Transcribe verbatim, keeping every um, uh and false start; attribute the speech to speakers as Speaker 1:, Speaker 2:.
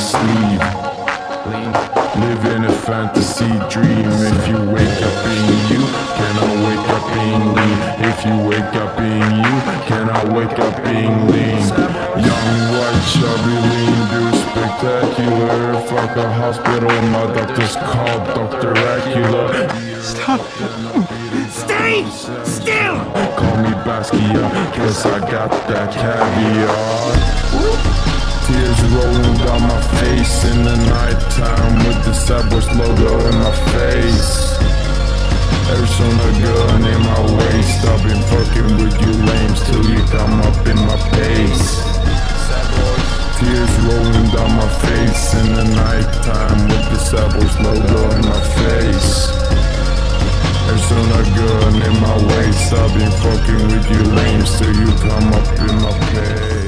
Speaker 1: sleep. Living a fantasy dream. If you wake up being you, can I wake up being lean? If you wake up being you, can I wake up being lean? Young, white, chubby, lean, do spectacular. Fuck a hospital, my doctor's called Doctor Acula.
Speaker 2: Stop. Stay still.
Speaker 1: Call me Basquiat, cause I got that caviar. Tears rolling down my face in the nighttime with the Sad Boys logo in my face. Arizona gun in my waist. I've been fucking with you lames till you come up in my face. Tears rolling down my face in the nighttime with the Sad Boys logo in my face. Arizona gun in my waist. I've been fucking with you lames till you come up in my face.